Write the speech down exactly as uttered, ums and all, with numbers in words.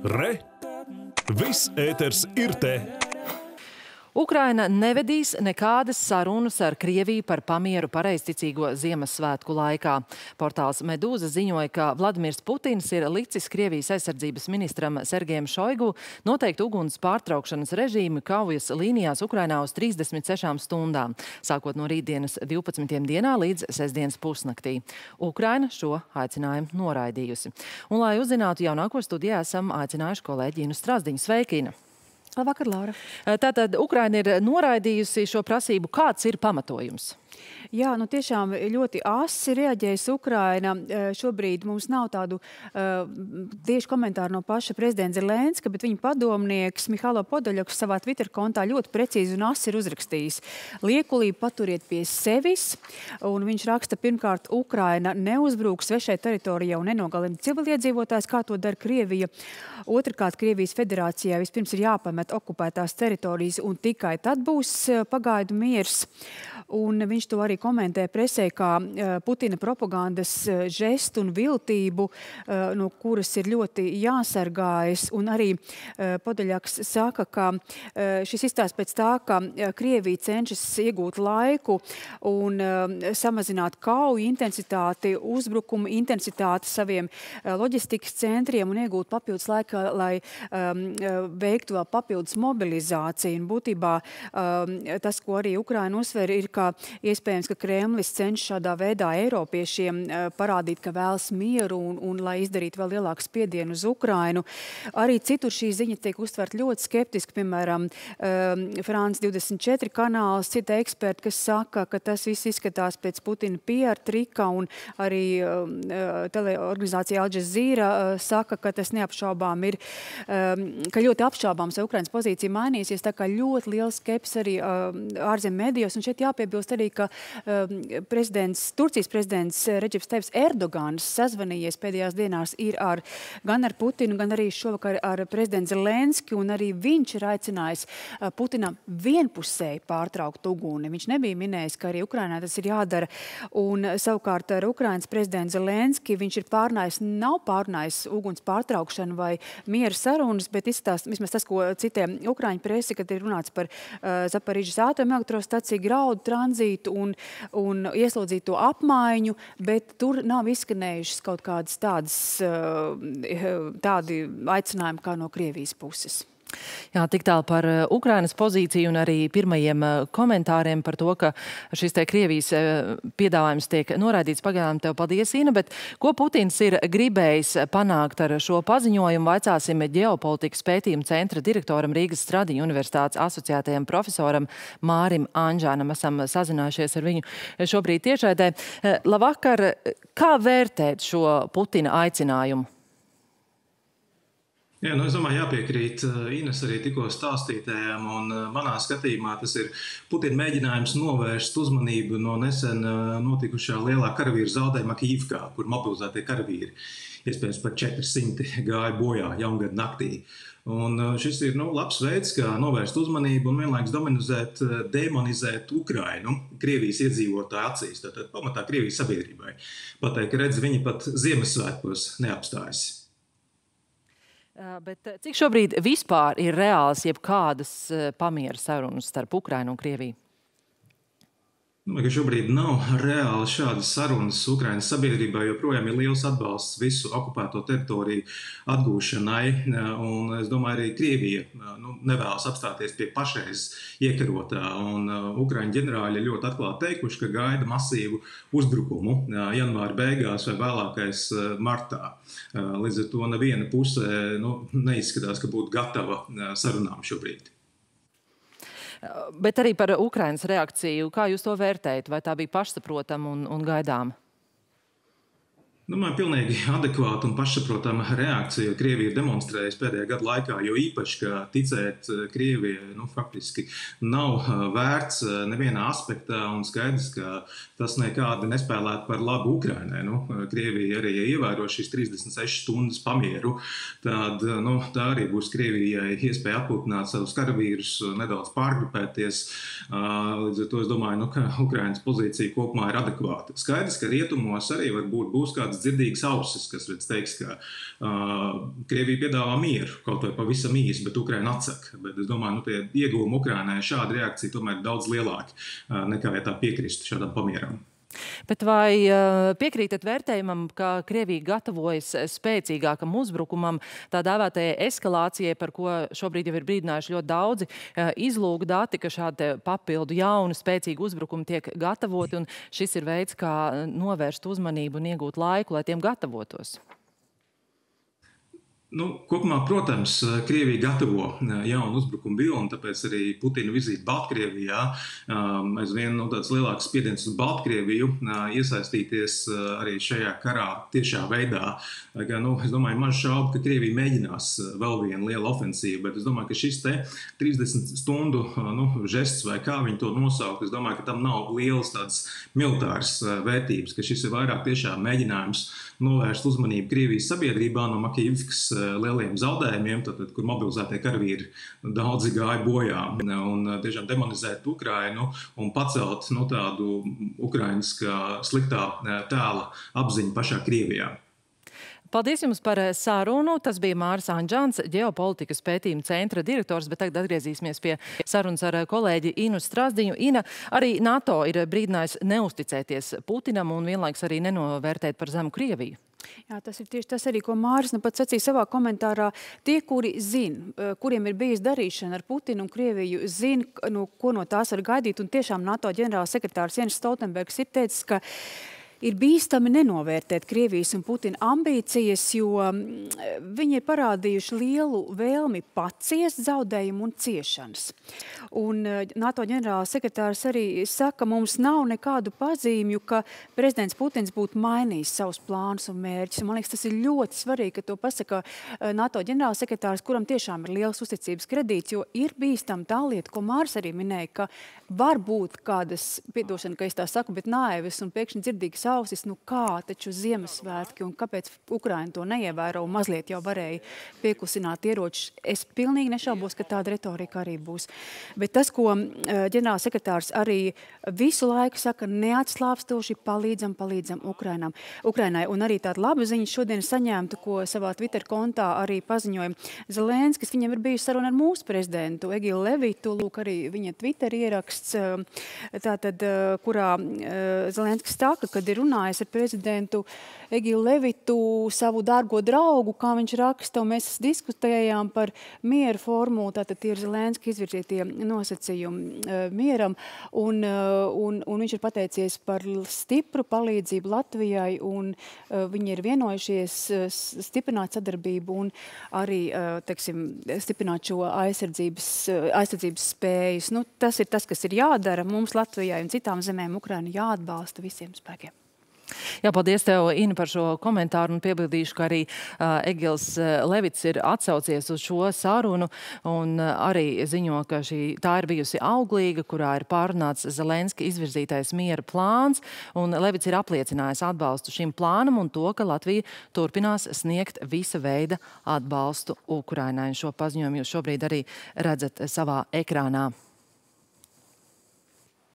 Re! Viss ēters ir te! Ukraina nevedīs nekādas sarunas ar Krieviju par pamieru pareizticīgo Ziemassvētku laikā. Portāls Medūza ziņoja, ka Vladimirs Putins ir licis Krievijas aizsardzības ministram Sergejam Šoigu noteikt uguns pārtraukšanas režīmu kaujas līnijās Ukrainā uz trīsdesmit sešām stundām, sākot no rītdienas divpadsmitajām dienā līdz sestdienas pusnaktī. Ukraina šo aicinājumu noraidījusi. Un, lai uzzinātu jaunāko, studijā esam aicinājuši kolēģi Inu Strasdiņu. Sveiki, Ina! Labvakar, Laura. Tātad Ukraina ir noraidījusi šo prasību. Kāds ir pamatojums? Jā, nu tiešām ļoti asi reaģējas Ukraina. Šobrīd mums nav tādu uh, tieši komentāru no paša prezidenta Zelenska, bet viņa padomnieks Mihailo Podoļuks savā Twitter kontā ļoti precīzi un asi ir uzrakstījis. Liekulību paturiet pie sevis, un viņš raksta, pirmkārt, Ukraina neuzbrūk svešai teritorijai un nenogalina civiliedzīvotājs, kā to dara Krievija. Otrkārt, Krievijas federācijai vispirms ir jāpamet okupētās teritorijas, un tikai tad būs pagaidu miers. Un viņš to arī komentē presē kā Putina propagandas žestu un viltību, no kuras ir ļoti jāsargājas. Un arī Podoļuks saka, ka šis izstāsts pēc tā, ka Krievija cenšas iegūt laiku un samazināt kauju intensitāti, uzbrukumu intensitāti saviem loģistikas centriem un iegūt papildus laika, lai um, veiktu vēl papildus mobilizāciju. Un būtībā um, tas, ko arī Ukraina uzsver, ir, ka iespējams, ka Kremlis cenšas šādā veidā Eiropiešiem parādīt, ka vēlas mieru un, un lai izdarītu vēl lielāku spiedienu uz Ukrainu. Arī citur šī ziņa tiek uztvert ļoti skeptiski, piemēram, France divdesmit četri kanāls, cita eksperti, kas saka, ka tas viss izskatās pēc Putina P R trika, un arī teleorganizācija Al Jazeera saka, ka tas neapšaubām ir, ka ļoti apšaubāms Ukrainas pozīcija mainīsies, tā kā ļoti liela skepsis arī ārzem medijos, un šeit jāpie Piebilst arī, ka um, prezidents, Turcijas prezidents Redžeps Tajibs Erdogans sazvanījies pēdējās dienās ir ar, gan ar Putinu, gan arī šovakar ar prezidentu Zelenski, un arī viņš ir aicinājis uh, Putinam vienpusēji pārtraukt uguni. Viņš nebija minējis, ka arī Ukrainā tas ir jādara, un savukārt ar Ukrainas prezidentu Zelenski viņš ir pārnājis, nav pārnājis uguns pārtraukšanu vai miera sarunas, bet izstāst, vismaz tas, ko citē Ukraiņu presi, kad ir runāts par uh, Zaporižas atomelektrostaciju, graudu tranzītu un, un ieslodzīto apmaiņu, bet tur nav izskanējušas kaut kādas tādas, tādi aicinājumi kā no Krievijas puses. Jā, tik tālu par Ukrainas pozīciju un arī pirmajiem komentāriem par to, ka šis te Krievijas piedāvājums tiek noraidīts. Pagaidām tev paldies, Ina, bet ko Putins ir gribējis panākt ar šo paziņojumu, vaicāsim ģeopolitikas pētījuma centra direktoram Rīgas Stradiņu universitātes asociētajam profesoram Mārim Anžānam. Esam sazinājušies ar viņu šobrīd tiešraidē. Labvakar, kā vērtēt šo Putina aicinājumu? Jā, nu es domāju, jāpiekrīt Ines arī tikko stāstītējām, un manā skatījumā tas ir Putina mēģinājums novērst uzmanību no nesen notikušā lielā karavīru zaudējuma Kīvkā, kur mobilizētie karavīri, iespējams par četri simti, gāja bojā jaungada naktī. Un šis ir nu, labs veids, kā novērst uzmanību un vienlaikus dominizēt, demonizēt Ukrainu Krievijas iedzīvotāju acīs, tātad pamatā Krievijas sabiedrībai. Pateikt, ka redz, viņi pat Ziemassvētkos neapstājas. Bet cik šobrīd vispār ir reāls jebkādas pamiera sarunas starp Ukrainu un Krieviju? Domāju, ka šobrīd nav reāli šādas sarunas Ukrainas sabiedrībā, joprojām ir liels atbalsts visu okupēto teritoriju atgūšanai, un es domāju, arī Krievija nu, nevēlas apstāties pie pašreiz iekarotā, un Ukraiņu ģenerāļi ļoti atklāti teikuši, ka gaida masīvu uzbrukumu janvāra beigās vai vēlākais martā. Līdz ar to neviena puse nu, neizskatās, ka būtu gatava sarunām šobrīd. Bet arī par Ukrainas reakciju, kā jūs to vērtējat? Vai tā bija pašsaprotama un, un gaidāma? Domāju, pilnīgi adekvāta un pašsaprotama reakcija Krievija ir demonstrējusi pēdējā gada laikā, jo īpaši, ka ticēt Krievijai nu, faktiski nav vērts nevienā aspektā, un skaidrs, ka tas nekādi nespēlētu par labu Ukrainai. Nu, Krievija arī ievēro šīs trīsdesmit sešas stundas pamieru, tad nu, tā arī būs Krievijai iespēja atpūtināt savus karavīrus, nedaudz pārgrupēties. Līdz ar to es domāju, nu, ka Ukrainas pozīcija kopumā ir adekvāta. Skaidrs, ka rietumos arī varbūt būs kāds tādas dzirdīgas ausis, kas redz teiks, ka uh, Krievija piedāvā mieru, kaut vai pavisam īsi, bet Ukraina atsaka. Bet es domāju, nu, tie ieguvumi Ukrainai šāda reakcija tomēr ir daudz lielāki, uh, nekā ja tā piekristu šādam pamieram. Bet vai uh, piekrītat vērtējumam, ka Krievija gatavojas spēcīgākam uzbrukumam, tā dēvētajai eskalācijai, par ko šobrīd jau ir brīdinājuši ļoti daudzi uh, izlūgu dati, ka šādi papildu jauni spēcīgi uzbrukumi tiek gatavoti, un šis ir veids, kā novērst uzmanību un iegūt laiku, lai tiem gatavotos? Nu, kopumā, protams, Krievija gatavo jaunu uzbrukumu vilni, tāpēc arī Putina vizīte Baltkrievijā aizvien nu, tāds lielāks spiediens uz Baltkrieviju iesaistīties arī šajā karā tiešā veidā. Kā, nu, es domāju, maz šaubu, ka Krievija mēģinās vēl vienu lielu ofensīvu, bet es domāju, ka šis te trīsdesmit stundu nu, žests vai kā viņi to nosaukt, es domāju, ka tam nav lielas tādas militāras vērtības, ka šis ir vairāk tiešām mēģinājums novērst uzmanību Krievijas sabiedrībā no Makijivkas lieliem zaudējumiem, tad, kur mobilizētie karavīri daudzi gāja bojā, un tiešām demonizēt Ukrainu un pacelt no tādu Ukrainas sliktā tēla apziņu pašā Krievijā. Paldies jums par sarunu. Tas bija Māris Anģāns, ģeopolitikas pētījuma centra direktors, bet tagad atgriezīsimies pie sarunas ar kolēģi Inu Strasdiņu. Ina, arī NATO ir brīdinājis neusticēties Putinam un vienlaiks arī nenovērtēt par zemu Krieviju. Jā, tas ir tieši tas arī, ko Māris nu pat sacīja savā komentārā. Tie, kuri zina, kuriem ir bijis darīšana ar Putinu un Krieviju, zina, nu, ko no tās var gaidīt. Un tiešām NATO ģenerālsekretārs Jens Stoltenbergs ir teicis, ka ir bīstami nenovērtēt Krievijas un Putina ambīcijas, jo viņi ir parādījuši lielu vēlmi paciest zaudējumu un ciešanas. Un NATO ģenerāla sekretārs arī saka, mums nav nekādu pazīmju, ka prezidents Putins būtu mainījis savus plānus un mērķus. Man liekas, tas ir ļoti svarīgi, ka to pasaka NATO ģenerāla sekretārs, kuram tiešām ir liels uzticības kredīts, jo ir bīstam tā lieta, ko Māris arī minēja, ka var būt kādas, piedošana, ka es tā saku, bet naivis un pēkšņi dzirdīgas ausis, nu kā taču Ziemassvētki un kāpēc Ukraina to neievēro un mazliet jau varēja pieklusināt ieročus. Es pilnīgi nešaubos, ka tāda retorika arī būs. Bet tas, ko ģenerāla sekretārs arī visu laiku saka, neatslāpstoši palīdzam, palīdzam Ukrainam. Ukrainai. Un arī tāda laba ziņa šodien saņēmta, ko savā Twitter kontā arī paziņoja Zelenskis. Viņam ir bijusi saruna ar mūsu prezidentu Egilu Levitu, lūk arī viņa Twitter ieraksts, tātad, kurā Zelenskis saka, kad ir runājis ar prezidentu Egilu Levitu, savu dārgo draugu, kā viņš raksta, un mēs diskutējām par mieru formulu, tātad tie ir Zelenski izvirzītie nosacījumi mieram, un, un, un viņš ir pateicies par stipru palīdzību Latvijai, un viņi ir vienojušies stiprināt sadarbību un arī, teiksim, stiprināt šo aizsardzības, aizsardzības spējas. Nu, tas ir tas, kas ir jādara mums Latvijai un citām zemēm Ukraina jāatbalsta visiem spēkiem. Jā, paldies tev, Ina, par šo komentāru, un piebildīšu, ka arī uh, Egils Levits ir atsaucies uz šo sarunu un uh, arī ziņo, ka šī, tā ir bijusi auglīga, kurā ir pārunāts Zelenski izvirzītais miera plāns, un Levits ir apliecinājis atbalstu šim plānam un to, ka Latvija turpinās sniegt visa veida atbalstu Ukrainai. Šo paziņojumu jūs šobrīd arī redzat savā ekrānā.